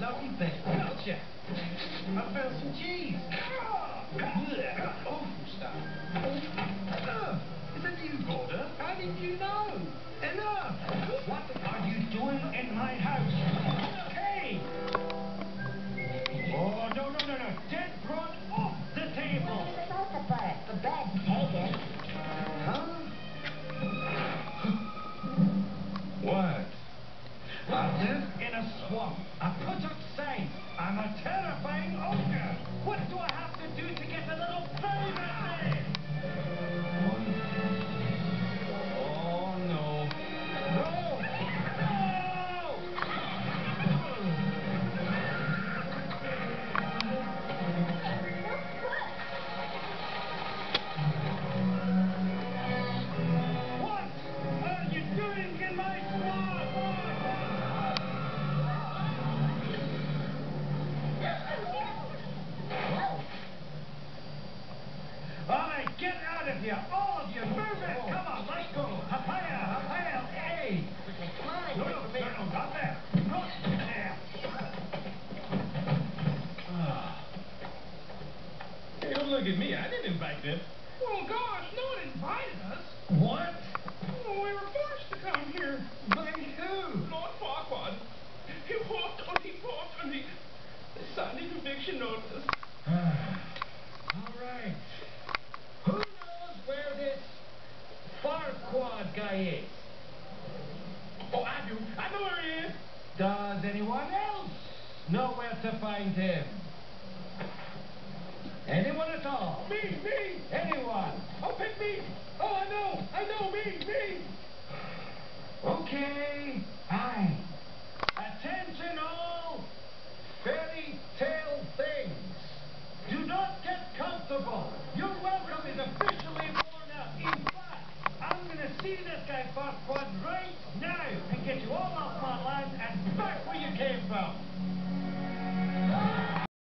lovely bed. Gotcha. I found some cheese. Awful stuff. Is that you, Gordon? How did you know? Enough! What are you doing in my house? Hey! Oh, no. Dead broad off the table! You're supposed to put it. The bed's taken. Huh? What? I live in a swamp. I put up signs. I'm a terrifying ogre. What do I have to do to get a little privacy? Oh, no. No! What are you doing in my swamp? All right, get out of here, all of you. Move it. Come on, let's go. Hapaya, hey. No, not there. Not there. Hey, don't look at me. I didn't invite them. Well, gosh, no one invited us. What? Well, we were forced to come here. By who? Lord Farquaad. He walked on the signed the conviction notice. All right. Who knows where this Farquaad guy is? Oh, I do. I know where he is. Does anyone else know where to find him? Anyone at all? Me. Anyone? Oh, pick me. Oh, I know, me. Okay, fine. Attention all fairy tale things. Do not get comfortable. Your welcome is officially worn out. In fact, I'm going to see this guy Farquaad right